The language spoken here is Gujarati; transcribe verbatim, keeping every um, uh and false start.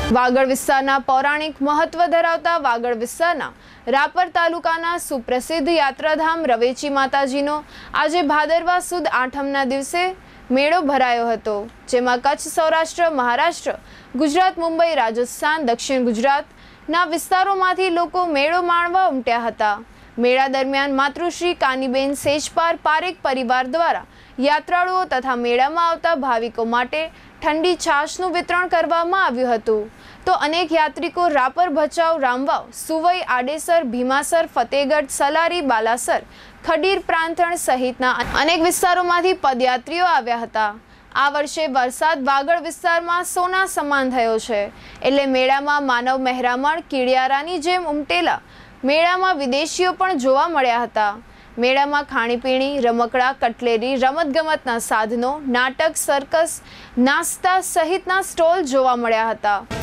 વાગડ વિસ્તારના પૌરાણિક મહત્વ ધરાવતા વાગડ વિસ્તારના રાપર તાલુકાના સુપ્રસિદ્ધ યાત્રાધામ રવેચી માતાજીનો આજે ભાદરવા સુદ આઠમના દિવસે મેળો ભરાયો હતો, જેમાં કચ્છ, સૌરાષ્ટ્ર, મહારાષ્ટ્ર, ગુજરાત, મુંબઈ, રાજસ્થાન, દક્ષિણ ગુજરાતના વિસ્તારોમાંથી લોકો મેળો માણવા ઉમટ્યા હતા। મેળા દરમિયાન માતૃશ્રી કાનીબેન સેજપાર પારેખ પરિવાર દ્વારા યાત્રાળુઓ તથા મેળામાં આવતા ભાવિકો માટે ઠંડી છાશનું વિતરણ કરવામાં આવ્યું હતું। તો અનેક યાત્રિકો રાપર, ભચાઉ, રામવાવ, સુવઈ, આડેસર, ભીમાસર, ફતેગઢ, સલારી, બાલાસર, ખડીર, પ્રાંથણ સહિતના અનેક વિસ્તારોમાંથી પદયાત્રીઓ આવ્યા હતા। આ વર્ષે વરસાદ વાગડ વિસ્તારમાં સોના સમાન થયો છે, એટલે મેળામાં માનવ મહેરામણ કીડિયારાની જેમ ઉમટેલા મેળામાં વિદેશીઓ પણ જોવા મળ્યા હતા। મેળામાં ખાણીપીણી, રમકડા, કટલેરી, રમતગમતના સાધનો, નાટક, સર્કસ, નાસ્તા સહિતના સ્ટોલ જોવા મળ્યા હતા।